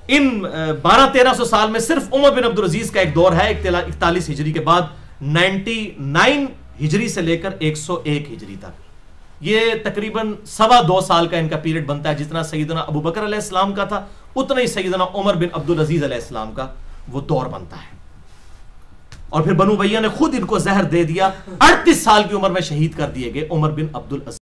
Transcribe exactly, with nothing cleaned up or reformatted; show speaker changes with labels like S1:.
S1: इन बारह तेरह सौ साल में सिर्फ उमर बिन अब्दुल अजीज का एक दौर है इकतालीस हिजरी के बाद निन्यानवे हिजरी से लेकर एक सौ एक हिजरी तक। ये तकरीबन सवा दो साल का इनका पीरियड बनता है। जितना सैयदना अबू बकर अलैहिस्सलाम का था उतना ही सैयदना उमर बिन अब्दुल अजीज अलैहिस्सलाम का वो दौर बनता है। और फिर बनु उमय्या ने खुद इनको जहर दे दिया। अड़तीस साल की उम्र में शहीद कर दिए गए उमर बिन अब्दुल अजीज।